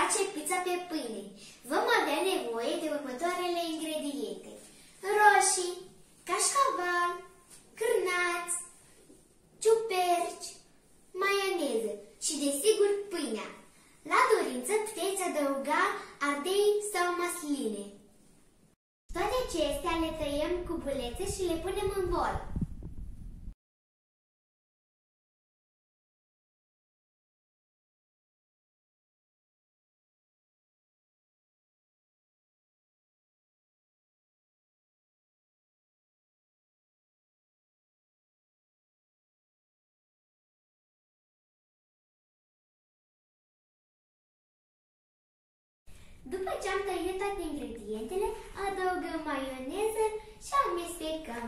face pizza pe pâine, vom avea nevoie de următoarele ingrediente: roșii, cașcaval, cârnați, ciuperci, maioneză și, desigur, pâinea. La dorință puteți adăuga ardei sau măsline. Toate acestea le tăiem cu bulețe și le punem în bol. După ce am tăiat toate ingredientele, adăugăm maioneză și amestecăm.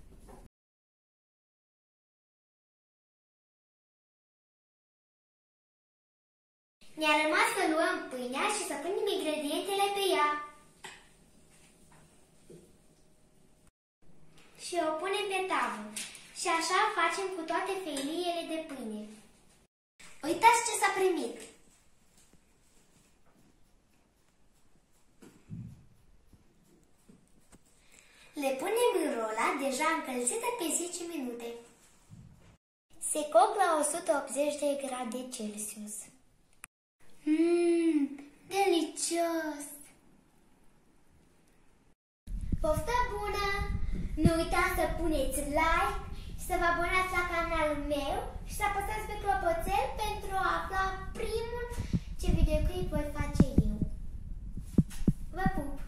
Ne-a rămas să luăm pâinea și să punem ingredientele pe ea. Și o punem pe tavă. Și așa facem cu toate feliile de pâine. Uitați ce s-a primit! Le punem în rola deja încălzită pe 10 minute. Se coc la 180 de grade Celsius. Delicios! Poftă bună! Nu uitați să puneți like și să vă abonați la canalul meu și să apăsați pe clopoțel pentru a afla primul ce videoclip voi face eu. Vă pup!